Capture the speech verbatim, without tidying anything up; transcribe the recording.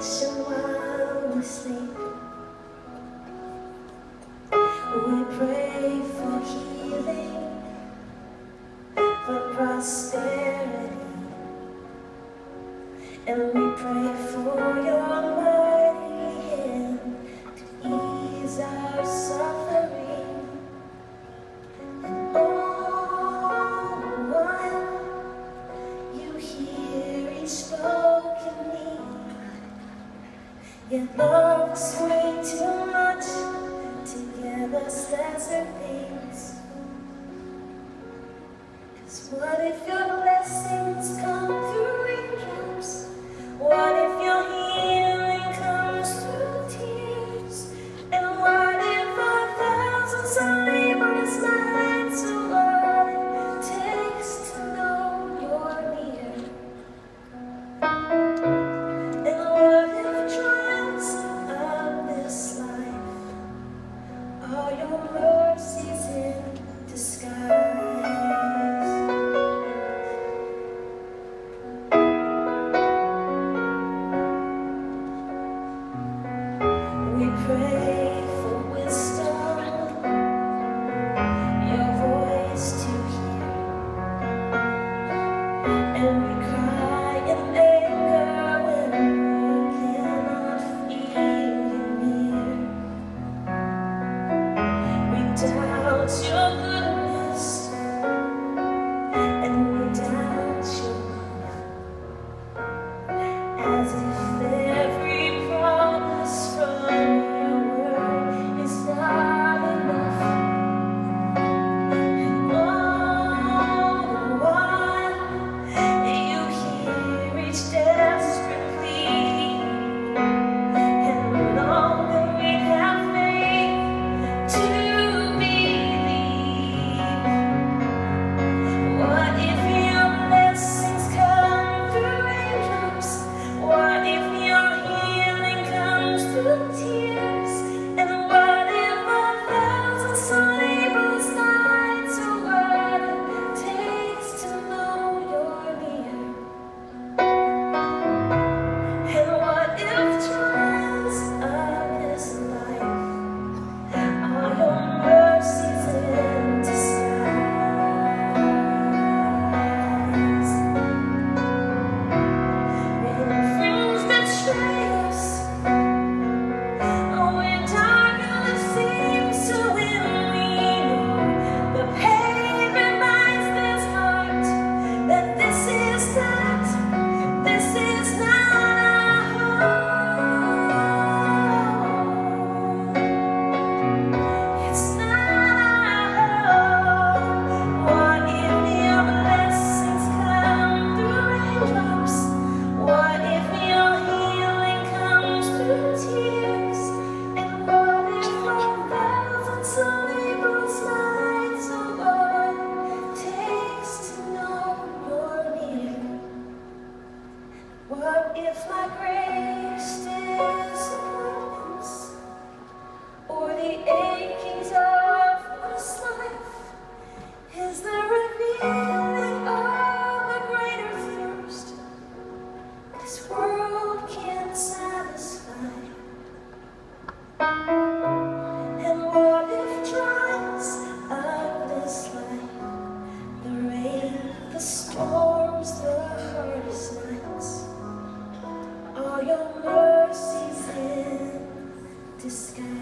protection while we sleep. We pray for healing, for prosperity, and we pray for your mighty hand to ease our suffering. And all the while you hear each spoken need. Your love is way too much to give us lesser things. 'Cause what if your blessings come through raindrops? What if your healing comes through tears? And what if a thousand sleepless nights are what it takes to know you're near? And what if trials of this life are your mercies in disguise? We pray for wisdom, your voice to hear, and we cry in anger when we cannot feel you near. We doubt your goodness, and we doubt your love, as if every promise from your word is not enough. And all the while you hear each desperate plea, and long that we have faith to believe. What if your blessings come through raindrops? What if your healing comes through tears? And what if a thousand sleepless nights are what it takes to know you're near? And what if trials of this life are your mercies in disguise? When friends betray us, when darkness seems to win, we know the pain reminds this heart that this is not, this is not our home. It's not our home. What if your blessings come through raindrops? What if your healing comes through tears? And what if a thousand sleepless nights are what it takes to know you're near? What if my greatest disappointments, or the achings of this life, is the revealing of a greater thirst this world can't satisfy? And what if trials of this life, the rain, the storms, the hardest nights, are your mercies in disguise?